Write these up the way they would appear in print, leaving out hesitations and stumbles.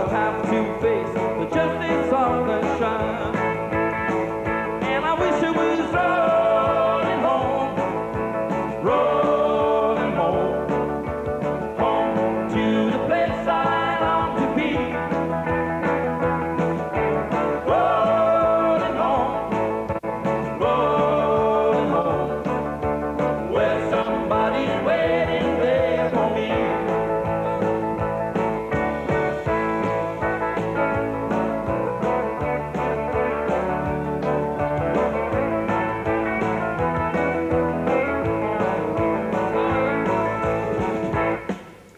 have to face the justice of the shrine. And I wish it was rolling home, rolling home, home to the place I long to be. Rolling home, rolling home, where somebody's waiting there for me.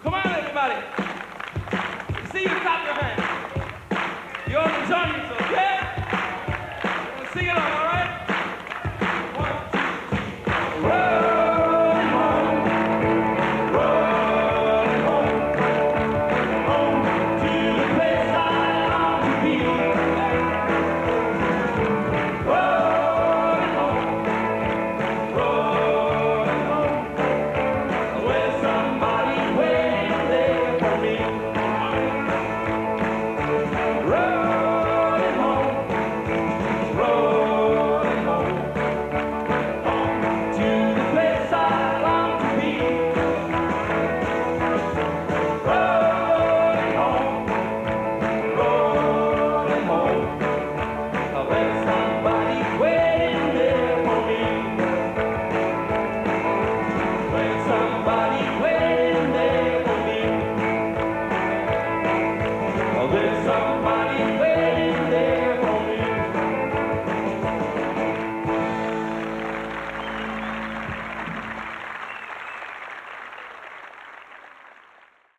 See you, clap your hands. You're on the journey, so yeah.